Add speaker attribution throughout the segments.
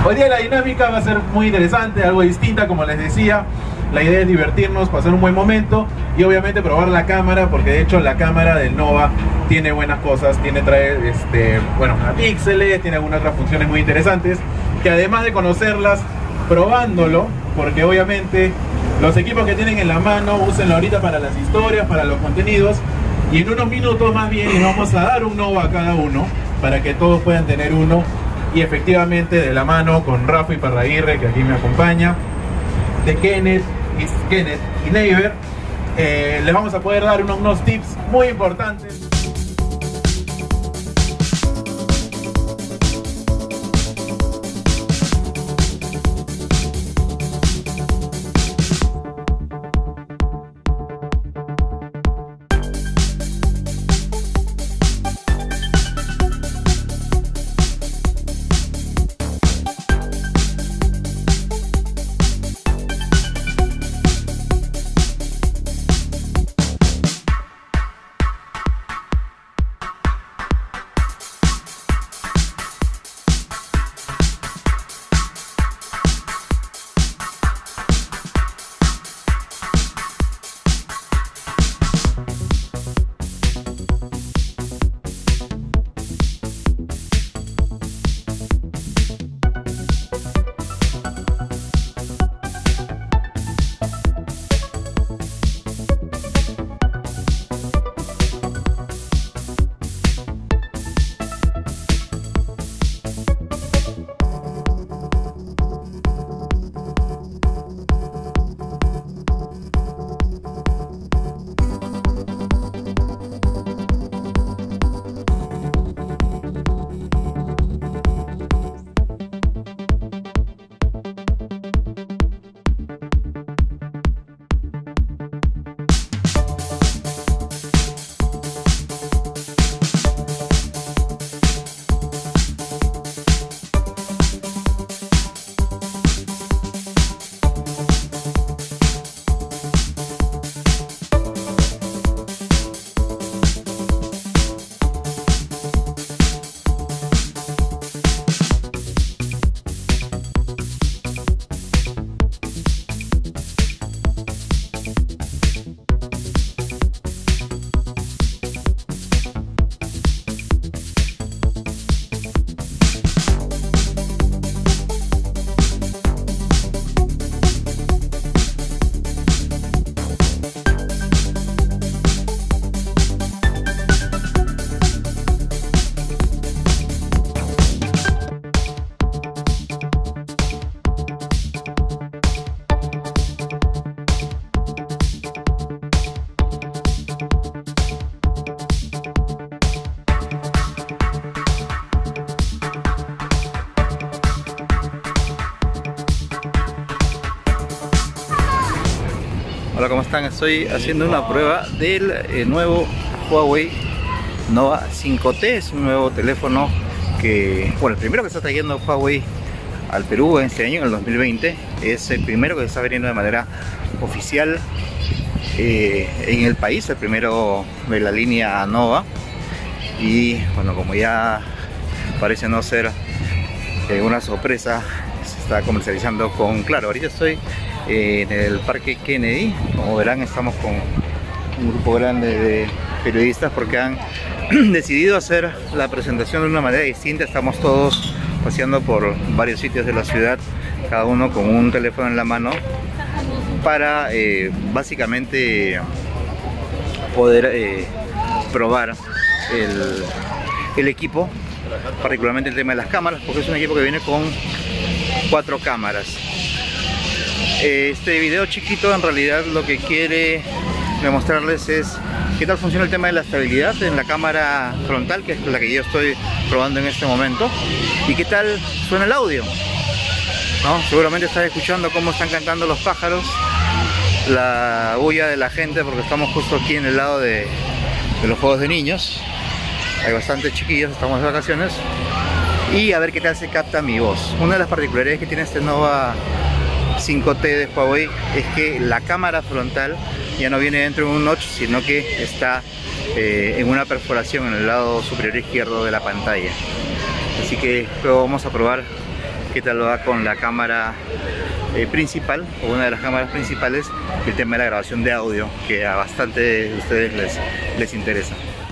Speaker 1: Hoy día la dinámica va a ser muy interesante, algo distinta, como les decía. La idea es divertirnos, pasar un buen momento y obviamente probar la cámara, porque de hecho la cámara del Nova tiene buenas cosas, trae píxeles, tiene algunas otras funciones muy interesantes, que además de conocerlas, probándolo, porque obviamente los equipos que tienen en la mano, úsenlo ahorita para las historias, para los contenidos, y en unos minutos más bien les vamos a dar un Nova a cada uno, para que todos puedan tener uno, y efectivamente de la mano con Rafa Iparraguirre, que aquí me acompaña, de Kenneth y Neighbor, les vamos a poder dar unos tips muy importantes.
Speaker 2: Hola, ¿cómo están? Estoy haciendo una prueba del nuevo Huawei Nova 5T. Es un nuevo teléfono que, bueno, el primero que está trayendo Huawei al Perú en este año, en el 2020. Es el primero que está viniendo de manera oficial en el país, el primero de la línea Nova. Y bueno, como ya parece no ser una sorpresa, se está comercializando con Claro. Ahorita estoy en el Parque Kennedy. Como verán, estamos con un grupo grande de periodistas porque han decidido hacer la presentación de una manera distinta. Estamos todos paseando por varios sitios de la ciudad, cada uno con un teléfono en la mano, para básicamente poder probar el equipo, particularmente el tema de las cámaras, porque es un equipo que viene con 4 cámaras. Este video chiquito en realidad lo que quiere demostrarles es qué tal funciona el tema de la estabilidad en la cámara frontal, que es la que yo estoy probando en este momento, y qué tal suena el audio, ¿no? Seguramente estás escuchando cómo están cantando los pájaros, la bulla de la gente, porque estamos justo aquí en el lado de los juegos de niños. Hay bastantes chiquillos, estamos de vacaciones, y a ver qué tal se capta mi voz. Una de las particularidades que tiene este Nova 5T de Huawei es que la cámara frontal ya no viene dentro de un notch, sino que está en una perforación en el lado superior izquierdo de la pantalla. Así que luego vamos a probar qué tal va con la cámara principal, o una de las cámaras principales, el tema de la grabación de audio, que a bastante de ustedes les interesa.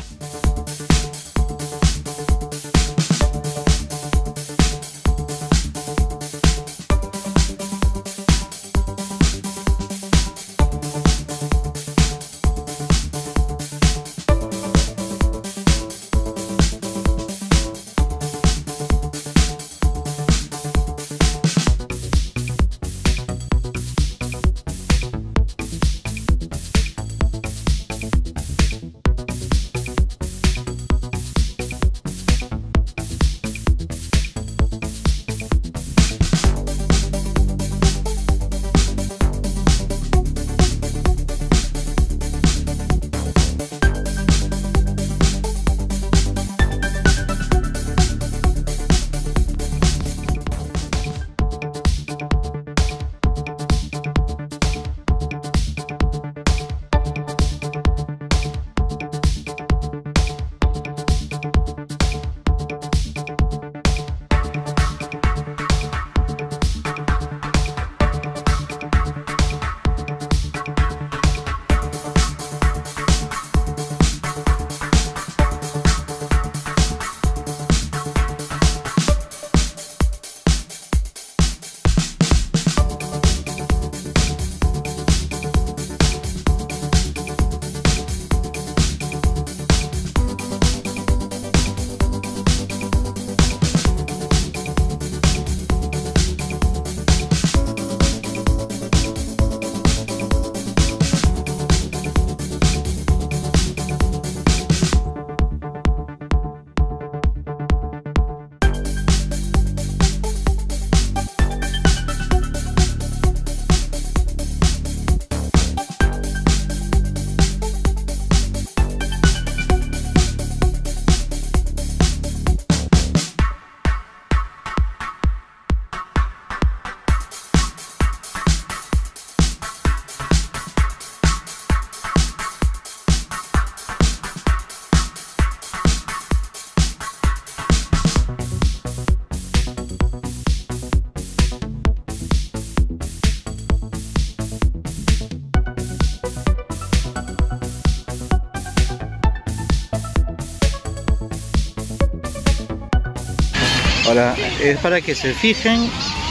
Speaker 2: Ahora, es para que se fijen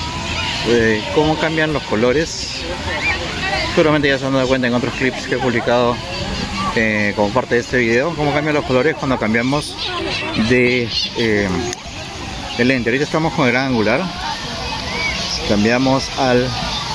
Speaker 2: cómo cambian los colores. Seguramente ya se han dado cuenta en otros clips que he publicado como parte de este video, cómo cambian los colores cuando cambiamos de lente. Ahorita estamos con el gran angular, cambiamos al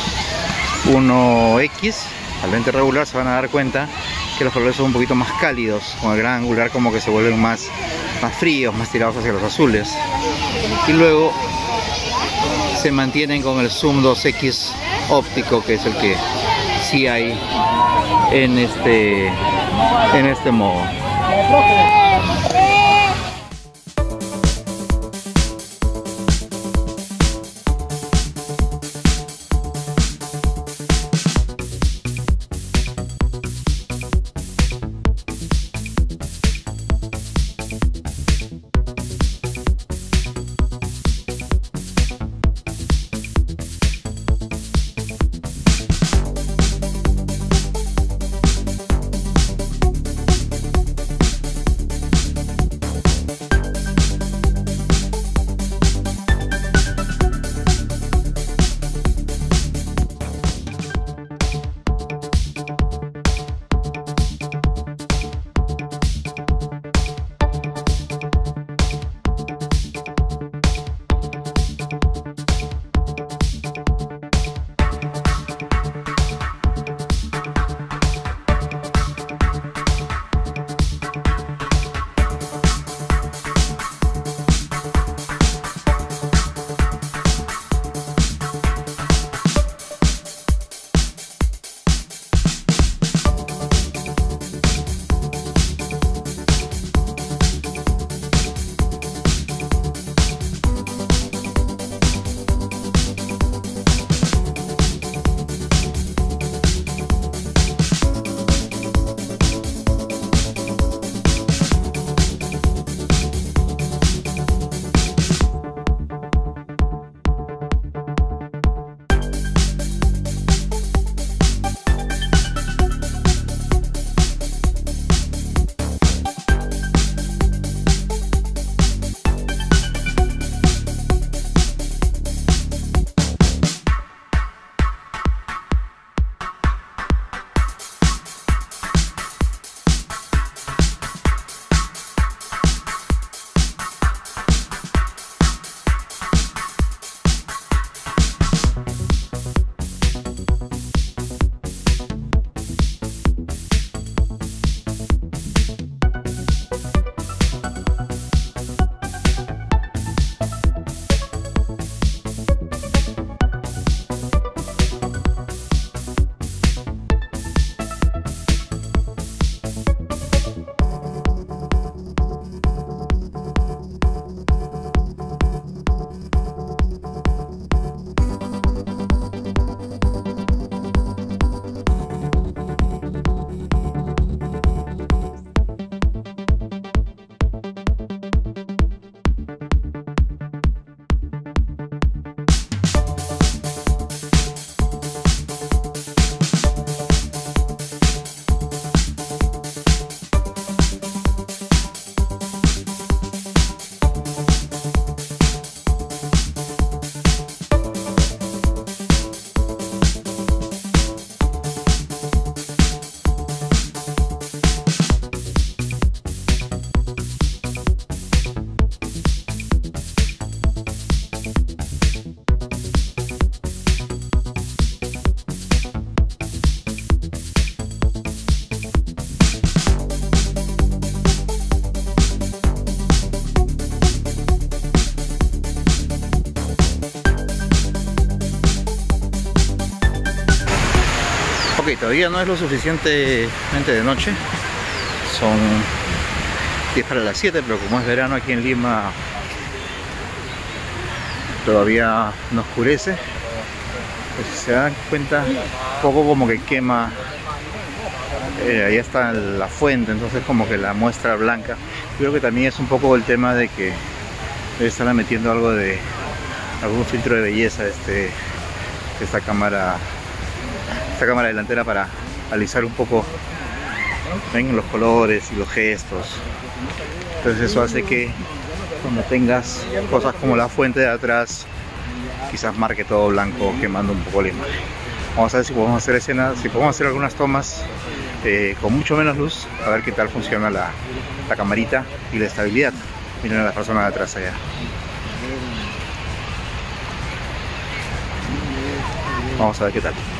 Speaker 2: 1X, al lente regular. Se van a dar cuenta que los colores son un poquito más cálidos. Con el gran angular como que se vuelven más fríos, más tirados hacia los azules, y luego se mantienen con el zoom 2X óptico, que es el que sí hay en este modo. todavía no es lo suficientemente de noche. Son 10 para las 7, pero como es verano aquí en Lima todavía no oscurece. Pues si se dan cuenta, un poco como que quema. Ahí está la fuente, entonces como que la muestra blanca. Creo que también es un poco el tema de que debe estar metiendo algo de algún filtro de belleza esta cámara delantera para alisar un poco, ven, los colores y los gestos. Entonces eso hace que cuando tengas cosas como la fuente de atrás, quizás marque todo blanco, quemando un poco la imagen. Vamos a ver si podemos hacer escenas, si podemos hacer algunas tomas con mucho menos luz, a ver qué tal funciona la camarita y la estabilidad. Miren a las personas de atrás allá. Vamos a ver qué tal.